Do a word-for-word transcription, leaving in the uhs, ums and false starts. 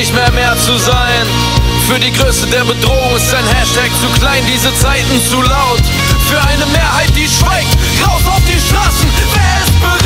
nicht mehr mehr zu sein. Für die Größe der Bedrohung ist ein Hashtag zu klein, diese Zeiten zu laut. Für eine Mehrheit, die schweigt, raus auf die Straßen, wer ist böse?